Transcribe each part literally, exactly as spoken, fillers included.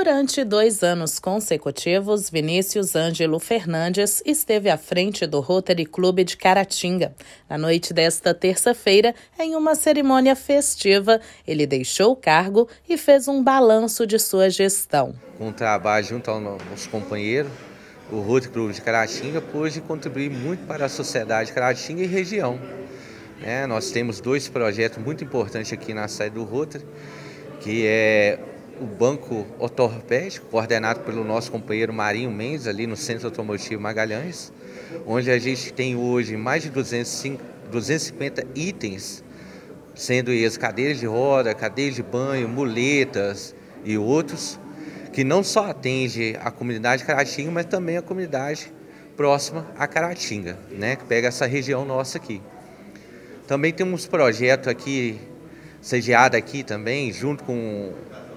Durante dois anos consecutivos, Vinícius Ângelo Fernandes esteve à frente do Rotary Clube de Caratinga. Na noite desta terça-feira, em uma cerimônia festiva, ele deixou o cargo e fez um balanço de sua gestão. Com o trabalho junto aos companheiros, o Rotary Clube de Caratinga pôde contribuir muito para a sociedade de Caratinga e região. É, nós temos dois projetos muito importantes aqui na sede do Rotary, que é o Banco Ortopédico, coordenado pelo nosso companheiro Marinho Mendes, ali no Centro Automotivo Magalhães, onde a gente tem hoje mais de duzentos e cinquenta itens, sendo eles cadeiras de roda, cadeiras de banho, muletas e outros, que não só atende a comunidade de Caratinga, mas também a comunidade próxima a Caratinga, né, que pega essa região nossa aqui. Também temos um projeto aqui, sediado aqui também, junto com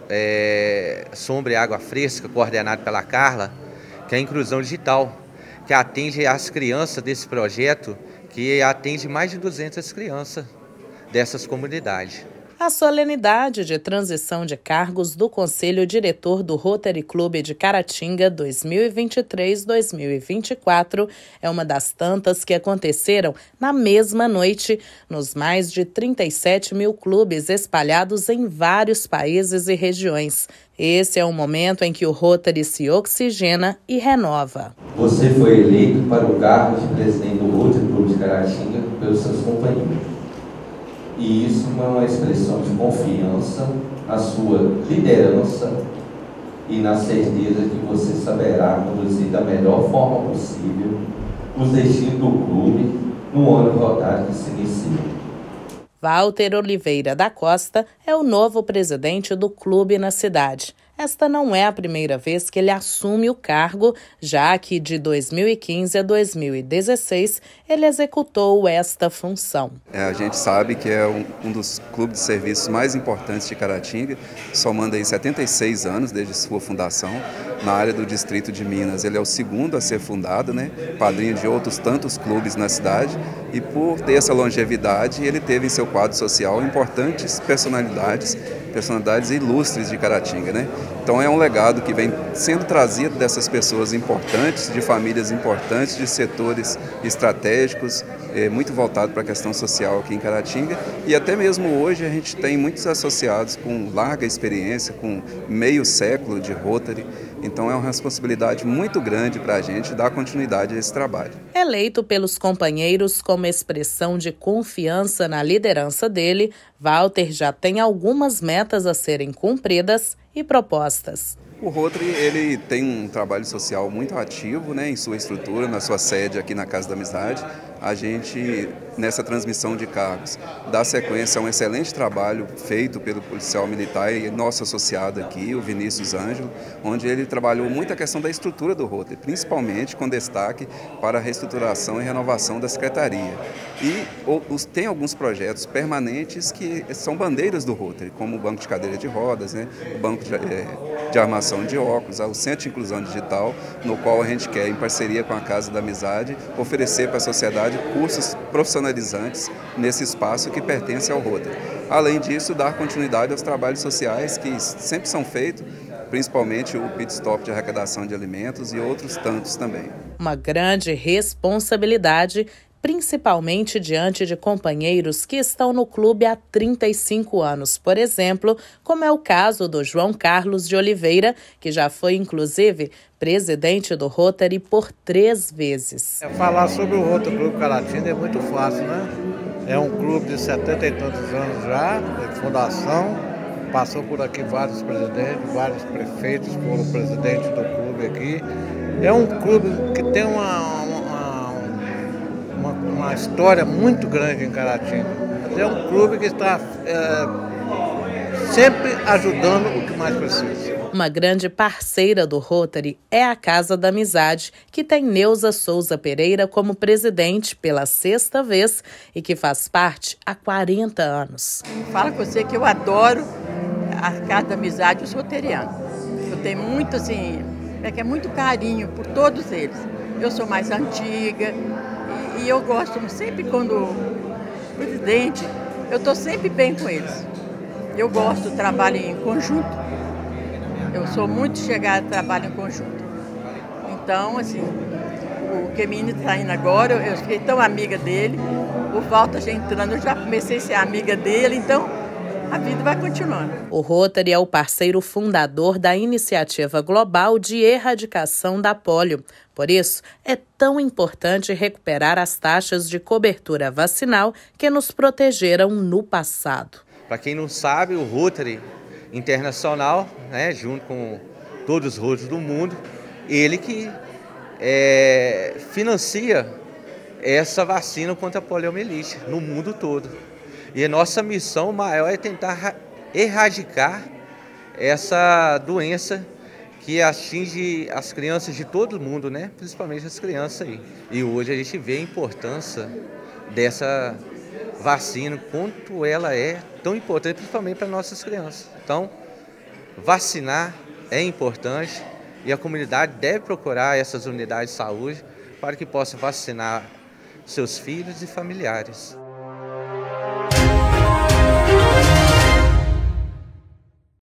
É, Sombra e Água Fresca, coordenado pela Carla, que é a inclusão digital, que atende as crianças desse projeto, que atende mais de duzentas crianças dessas comunidades. A solenidade de transição de cargos do Conselho Diretor do Rotary Clube de Caratinga dois mil e vinte e três a dois mil e vinte e quatro é uma das tantas que aconteceram na mesma noite nos mais de trinta e sete mil clubes espalhados em vários países e regiões. Esse é o momento em que o Rotary se oxigena e renova. Você foi eleito para o cargo de presidente do Rotary Clube de Caratinga pelos seus companheiros. E isso é uma expressão de confiança na sua liderança e na certeza que você saberá conduzir da melhor forma possível os destinos do clube no ano rotário que se inicia. Walter Oliveira da Costa é o novo presidente do clube na cidade. Esta não é a primeira vez que ele assume o cargo, já que de dois mil e quinze a dois mil e dezesseis ele executou esta função. É, a gente sabe que é um, um dos clubes de serviços mais importantes de Caratinga, somando aí setenta e seis anos desde sua fundação. Na área do distrito de Minas, ele é o segundo a ser fundado, né? Padrinho de outros tantos clubes na cidade, e por ter essa longevidade, ele teve em seu quadro social importantes personalidades, personalidades ilustres de Caratinga, né? Então é um legado que vem sendo trazido dessas pessoas importantes, de famílias importantes, de setores estratégicos, é, muito voltado para a questão social aqui em Caratinga, e até mesmo hoje a gente tem muitos associados com larga experiência, com meio século de Rotary. Então é uma responsabilidade muito grande para a gente dar continuidade a esse trabalho. Eleito pelos companheiros como expressão de confiança na liderança dele, Walter já tem algumas metas a serem cumpridas e propostas. O Rotary ele tem um trabalho social muito ativo, né, em sua estrutura, na sua sede aqui na Casa da Amizade. A gente, nessa transmissão de cargos, dá sequência a um excelente trabalho feito pelo policial militar e nosso associado aqui, o Vinícius Ângelo, onde ele trabalhou muito a questão da estrutura do Rotary, principalmente com destaque para a reestruturação e renovação da secretaria. E os, tem alguns projetos permanentes que são bandeiras do Rotary, como o Banco de Cadeira de Rodas, né, o Banco de, é, de Armação de Óculos, o Centro de Inclusão Digital, no qual a gente quer, em parceria com a Casa da Amizade, oferecer para a sociedade cursos profissionalizantes nesse espaço que pertence ao Rotary. Além disso, dar continuidade aos trabalhos sociais que sempre são feitos, principalmente o pit stop de arrecadação de alimentos e outros tantos também. Uma grande responsabilidade, principalmente diante de companheiros que estão no clube há trinta e cinco anos, por exemplo, como é o caso do João Carlos de Oliveira, que já foi, inclusive, presidente do Rotary por três vezes. Falar sobre o Rotary Clube Caratinga é muito fácil, né? É um clube de setenta e tantos anos já, de fundação, passou por aqui vários presidentes, vários prefeitos foram presidentes do clube aqui. É um clube que tem uma... Uma, uma história muito grande em Caratinga. É um clube que está é, sempre ajudando o que mais precisa. Uma grande parceira do Rotary é a Casa da Amizade, que tem Neuza Souza Pereira como presidente pela sexta vez e que faz parte há quarenta anos. Fala com você que eu adoro a Casa da Amizade e os roterianos. Eu tenho muito, assim, é que é muito carinho por todos eles. Eu sou mais antiga, e eu gosto sempre quando presidente, eu estou sempre bem com eles. Eu gosto do trabalho em conjunto. Eu sou muito chegada a trabalho em conjunto. Então, assim, o Kemini está indo agora, eu fiquei tão amiga dele, o Walter já entrando, eu já comecei a ser amiga dele, então a vida vai continuando. O Rotary é o parceiro fundador da Iniciativa Global de Erradicação da Polio. Por isso, é tão importante recuperar as taxas de cobertura vacinal que nos protegeram no passado. Para quem não sabe, o Rotary Internacional, né, junto com todos os Rotaries do mundo, ele que é, financia essa vacina contra a poliomielite no mundo todo. E a nossa missão maior é tentar erradicar essa doença que atinge as crianças de todo mundo, né? Principalmente as crianças aí. E hoje a gente vê a importância dessa vacina, quanto ela é tão importante, principalmente para nossas crianças. Então, vacinar é importante e a comunidade deve procurar essas unidades de saúde para que possa vacinar seus filhos e familiares.